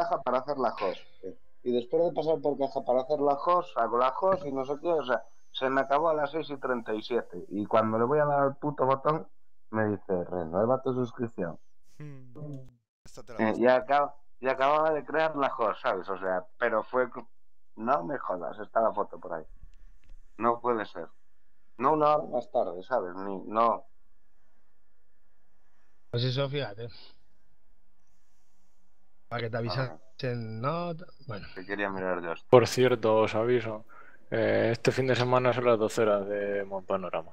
caja para hacer la host. Y después de pasar por caja para hacer la host, hago la host y no sé qué, o sea, se me acabó a las 6:37. Y cuando le voy a dar al puto botón, me dice, renueva tu suscripción. Esta te la paso. Y acababa de crear la host, ¿sabes? O sea, pero fue... No me jodas, está la foto por ahí. No puede ser. No una hora más tarde, ¿sabes? No. Pues eso, fíjate. Para que te avisen, no... Bueno. Te quería mirar yo esto. Por cierto, os aviso. Este fin de semana son las 12 horas de Monpanorama.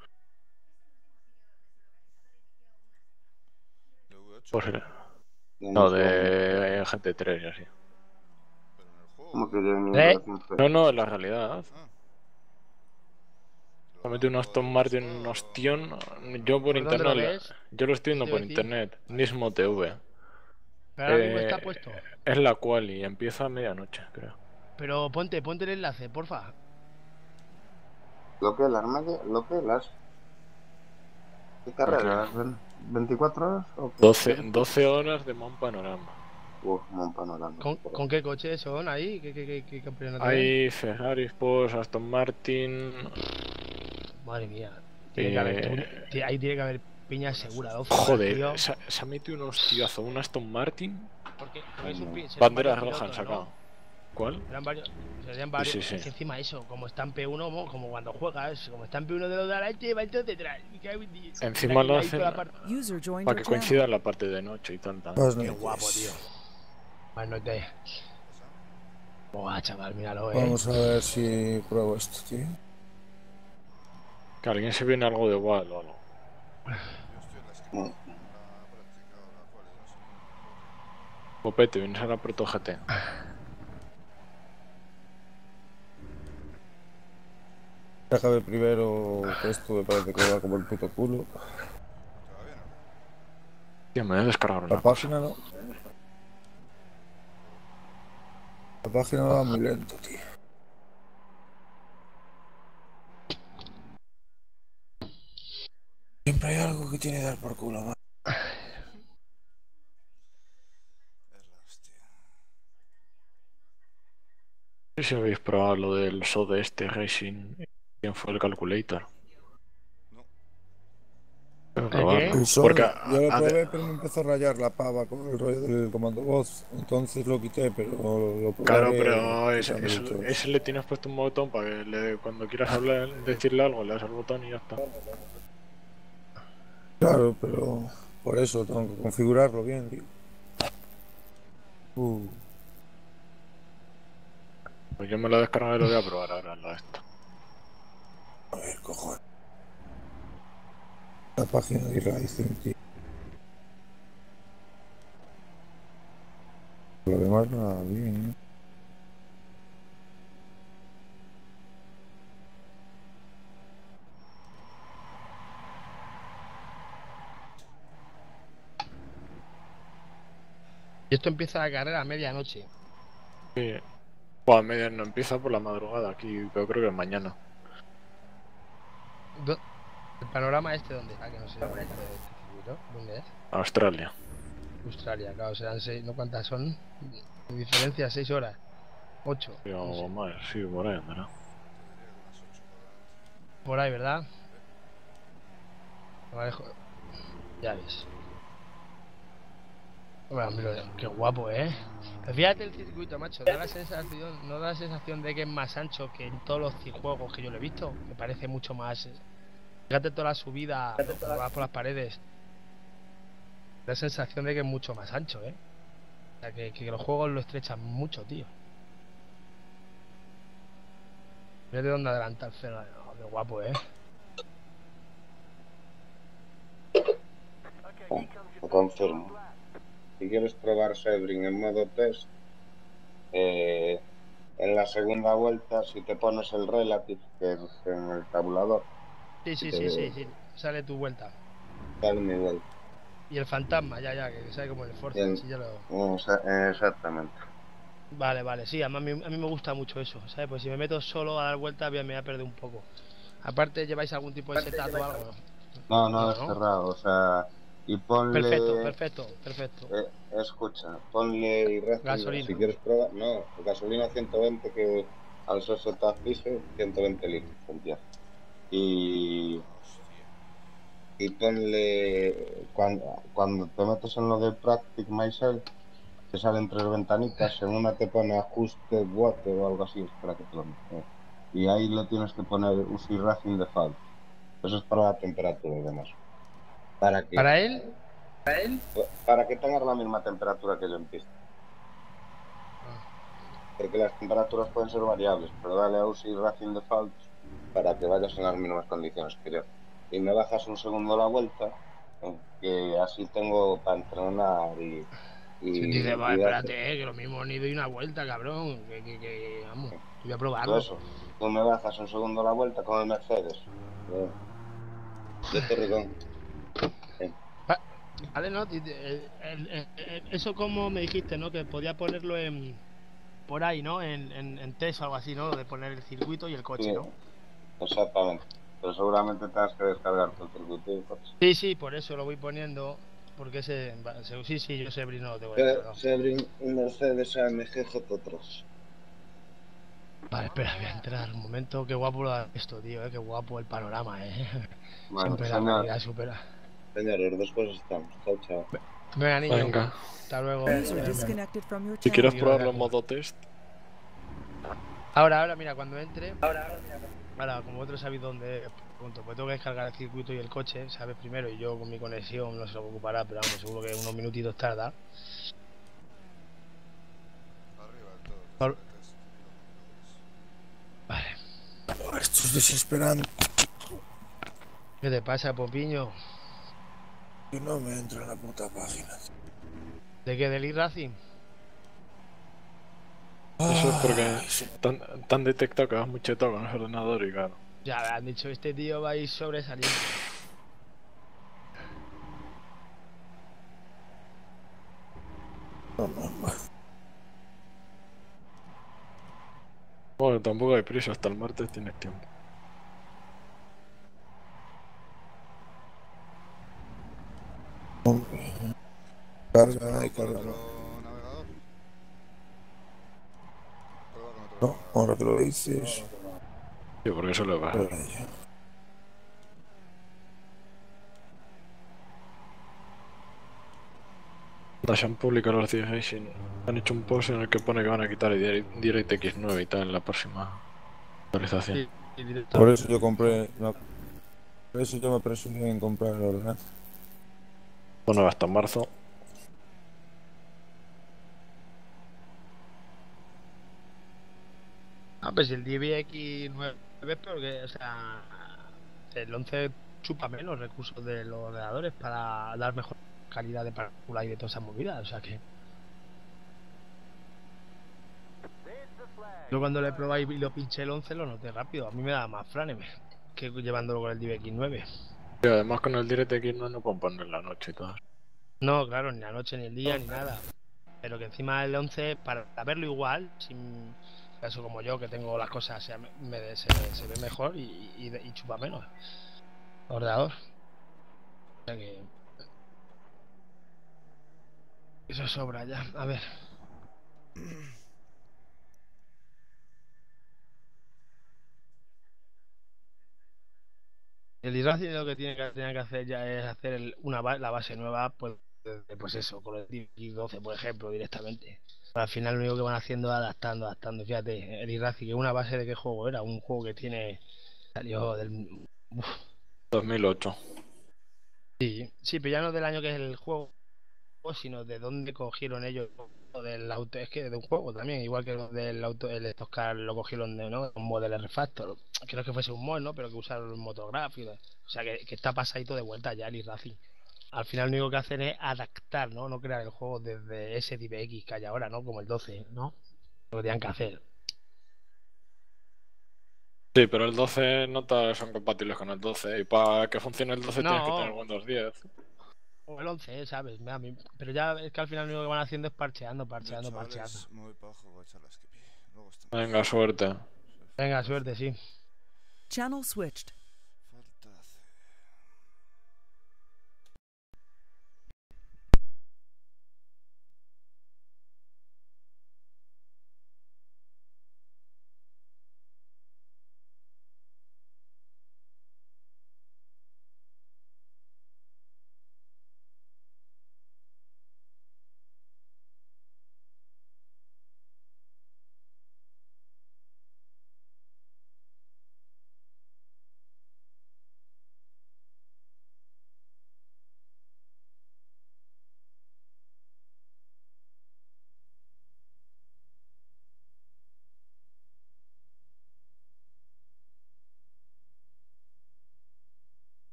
¿De V8? Por si... No, de Gente 3 y así. Pero en el juego. ¿Cómo que yo No, en la realidad. Ah. Me metí un Aston Martin, un ostión. Yo por ¿Por dónde lo internet. ves? Yo lo estoy viendo ¿Qué por te iba a decir? internet. Nismo TV. Pero ahora mismo está puesto. Es la cual y empieza a medianoche, creo. Pero ponte el enlace, porfa. Lo que las... ¿Qué carrera? ¿24 horas? ¿O qué? 12 horas de Monpanorama. Un panorama. ¿Con qué coches son ahí? ¿Qué campeonato Hay Ferrari, Porsche, Aston Martin. Madre mía. Tiene que haber, ahí tiene que haber piña segura. 12 Joder, se ha metido un hostiazo, un Aston Martin. Porque bandera roja han sacado. ¿No? ¿Cuál? Serían varios. Sí. Es que encima eso, como está en P1, como cuando juegas, como está en P1 de los de adelante, va entonces detrás. Encima lo hacen para que coincida en la parte de noche y tal. Qué guapo, tío. Buenas noches. Buah, chaval, míralo, Vamos a ver si pruebo esto, tío. Que alguien se viene algo de igual o algo. Yo estoy en la esquina. La práctica o la cual no sé. Popete, vienes a la Proto GT. Déjame primero que esto me parece que va como el puto culo. Todavía no. Tío, me voy a descargar una La página no. La página va muy lento, tío. Siempre hay algo que tiene que dar por culo, man. Es la hostia. No sé si habéis probado lo del SOD este Racing. ¿Quién fue el calculator? No. Tengo que probarlo. Porque yo lo probé, pero me empezó a rayar la pava con el rollo del comando voz. Entonces lo quité, pero lo probé. Claro, pero ese le tienes puesto un botón para que cuando quieras hablar, decirle algo, le das al botón y ya está. Claro, pero por eso tengo que configurarlo bien, tío. Pues yo me lo descargo y lo voy a probar ahora en esto. A ver, cojones. La página de Racing, tío. Lo demás nada bien, ¿eh? Y esto empieza la carrera a medianoche. Sí. Pues a medias no empieza por la madrugada aquí, pero creo que es mañana. ¿El panorama este dónde está? Que no sé dónde está el circuito. ¿Dónde es? Australia. Australia, claro, serán 6, ¿no? ¿Cuántas son? De diferencia, 6 horas. 8. Sí, algo más, sí, por ahí andará. Por ahí, ¿verdad? Vale, joder. Ya ves. Bueno, mira, qué guapo, Pero fíjate el circuito, macho. No da la sensación de que es más ancho que en todos los juegos que yo lo he visto. Me parece mucho más. Fíjate toda la subida, cuando vas por las paredes. Da la sensación de que es mucho más ancho, O sea, que los juegos lo estrechan mucho, tío. Fíjate dónde adelanta el freno. Qué guapo, Lo confirmo. Si quieres probar Sebring en modo test, en la segunda vuelta, si te pones el relative, que es en el tabulador. Sí. Sale tu vuelta. Sale mi vuelta. Y el fantasma, ya, que sale como el Forza. Sí, ya Exactamente. Vale, sí, a mí me gusta mucho eso, ¿sabes? Pues si me meto solo a dar vueltas, me voy a perder un poco. Aparte, ¿lleváis algún tipo de setup o algo? No, es cerrado, o sea, Y ponle... Perfecto. Escucha, ponle y Gasolina. si quieres probar... No, gasolina 120 que al ser setafixe 120 litros, empieza. Y ponle... Cuando te metes en lo de Practice Myself, te salen 3 ventanitas, en una te pone ajuste water o algo así, espera que te lo mete. Y ahí le tienes que poner UC Racing Default. Eso es para la temperatura y demás. ¿Para qué? ¿Para él? Para que tengas la misma temperatura que yo en pista. Porque las temperaturas pueden ser variables, pero dale a UCI Racing Default para que vayas en las mismas condiciones que yo. Y me bajas un segundo la vuelta, que así tengo para entrenar y Dice, va, espérate, que lo mismo ni doy una vuelta, cabrón. Vamos, voy a probarlo. Eso, tú me bajas un segundo la vuelta con el Mercedes. De Torrejón. Vale, ¿no? Eso como me dijiste, ¿no? Que podía ponerlo por ahí, ¿no? En test o algo así, ¿no? De poner el circuito y el coche, Sí, ¿no? exactamente. Pero seguramente tengas que descargar el circuito y el coche. Sí, por eso lo voy poniendo. Porque sí, yo Sebring no lo tengo descargado. Sebring, un Mercedes AMG GT3. Vale, espera, voy a entrar un momento. Qué guapo esto, tío, qué guapo el panorama, Bueno, siempre la calidad supera. Señores, después estamos. Chao. Venga, niño. Venga. Hasta luego. Si quieres probarlo en modo test. Ahora, mira, cuando entre. Ahora, como vosotros sabéis dónde punto, pues tengo que descargar el circuito y el coche, ¿sabes? Primero, y yo con mi conexión no se lo ocupará, pero vamos, seguro que unos minutitos tarda. Arriba del todo. Vale. Esto es desesperante. ¿Qué te pasa, Popiño? Que no me entra en la puta página. ¿De qué? ¿Del e-Racing? Eso es porque te han detectado que vas muy chetado con el ordenador y claro. Ya me han dicho, este tío va a ir sobresaliendo. Bueno, tampoco hay prisa, hasta el martes tienes tiempo. Carga y carga. No, ahora que lo dices. Sí, porque eso le va. Se han publicado los días ahí, han hecho un post en el que pone que van a quitar el DirectX 9 y tal en la próxima actualización. Sí, por eso yo compré. Por eso yo me presumí en comprar el ordenador. Bueno, hasta marzo. Pues el DirectX 9 es peor que, o sea, el 11 chupa menos recursos de los ordenadores para dar mejor calidad de partícula y de todas esas movidas, o sea que... Yo cuando lo he probado y lo pinché el 11 lo noté rápido, a mí me da más frames que llevándolo con el DirectX 9. Y además con el DirectX 9 no pueden poner la noche y todo. No, claro, ni la noche, ni el día, ni nada. Pero que encima el 11, para verlo igual, sin caso como yo, que tengo las cosas, se ve mejor y chupa menos ordenador. O sea que... Eso sobra ya, a ver. El e-Racing lo que tiene que hacer ya es hacer la base nueva, pues eso, con el DirectX 12, por ejemplo, directamente. Al final lo único que van haciendo es adaptando. Fíjate, el e-Racing, que una base de qué juego era, un juego que salió del... 2008. Sí, pero ya no del año que es el juego, sino de dónde cogieron ellos del auto, es que de un juego también, igual que del auto, el Stock lo cogieron de, ¿no? Un modelo refactor, creo que fuese un mod, ¿no? Pero que usaron el motográfico, o sea que está pasadito de vuelta ya el e-Racing. Al final lo único que hacen es adaptar, ¿no? crear el juego desde ese DivX que hay ahora, ¿no? Como el 12, ¿no? Lo que tenían que hacer. Sí, pero el 12 no son compatibles con el 12 y para que funcione el 12 tienes que tener Windows 10. O el 11, ¿sabes? Pero ya es que al final lo único que van haciendo es parcheando. Me voy para abajo, voy a echar la skippy. Venga, suerte. Venga, suerte, sí. Channel switched. Falta hacer...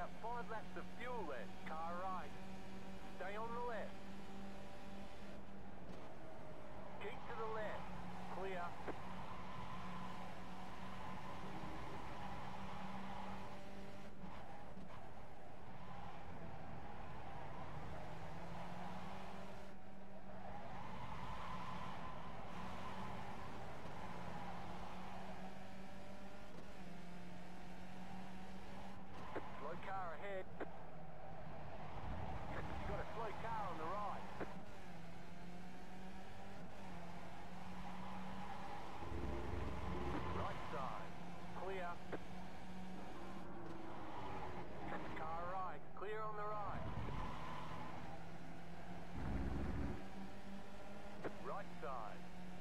about 5 laps of fuel left. Car right. Stay on the left. Keep to the left. Clear. Slow car ahead. You got a slow car on the right. Right side. Clear. Car right. Clear on the right. Right side.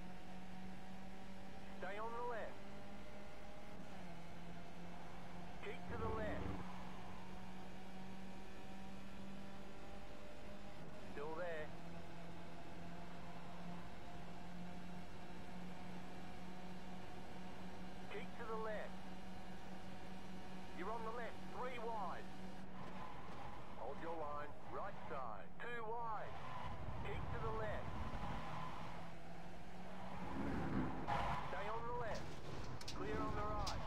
Stay on the left. Keep to the left. Still there. Keep to the left. You're on the left, 3 wide. Hold your line, right side, 2 wide. Keep to the left. Stay on the left. Clear on the right.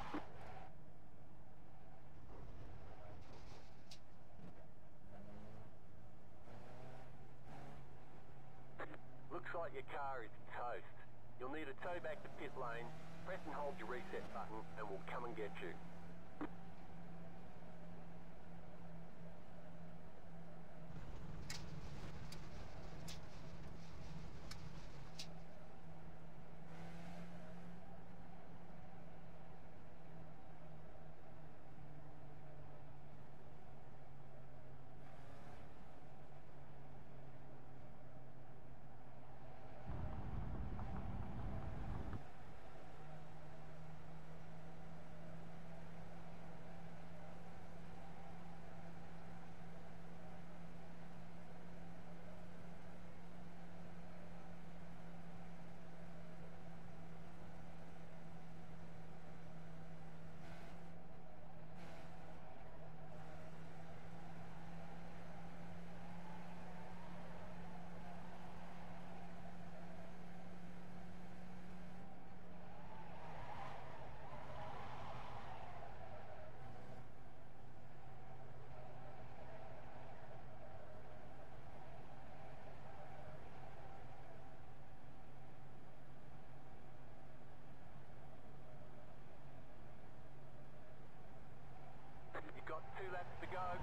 Looks like your car is toast. You'll need a tow back to pit lane. Press and hold your reset button and we'll come and get you. You've got 2 laps to go.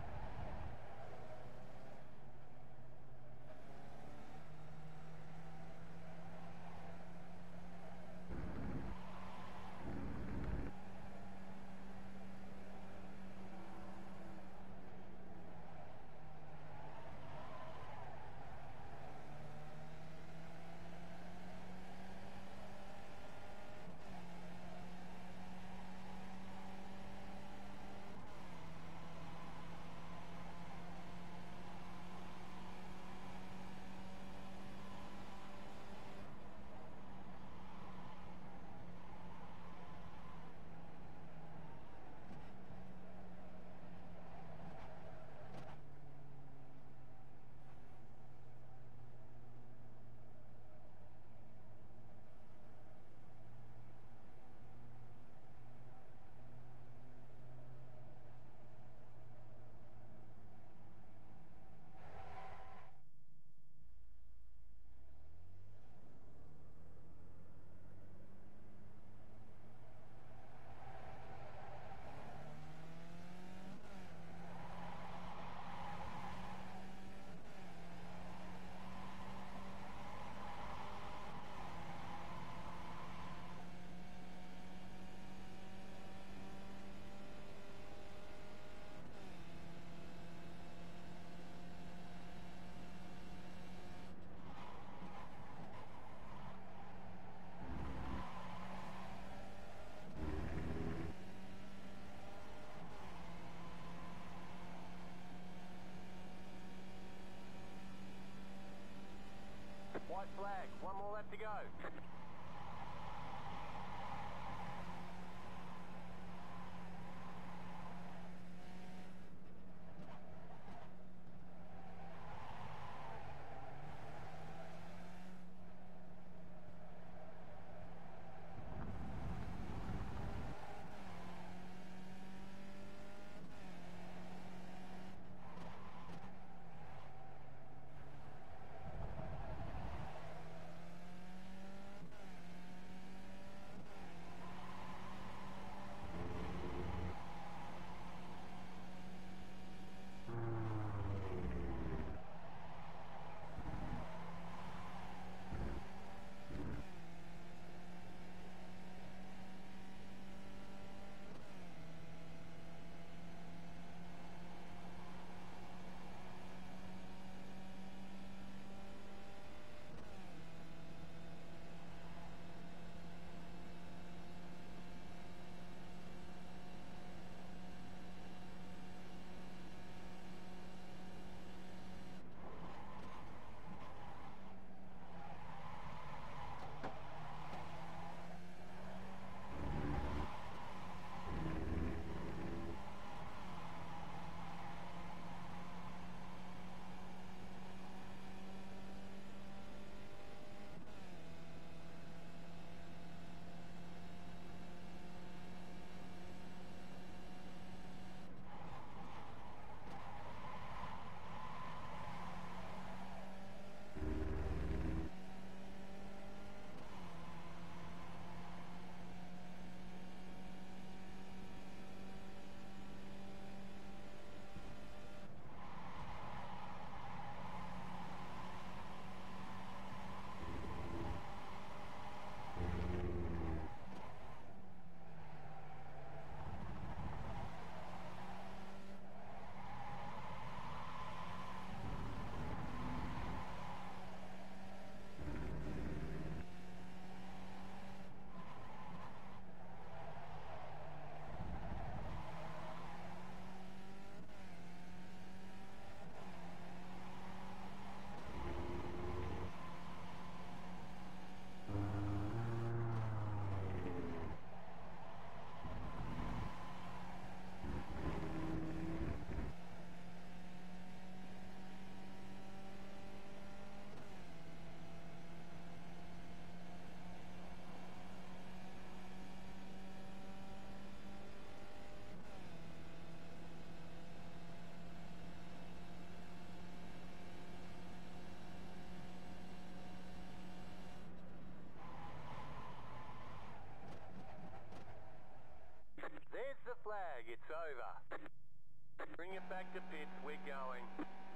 White flag, 1 more lap to go. flag, it's over. Bring it back to pits, we're going.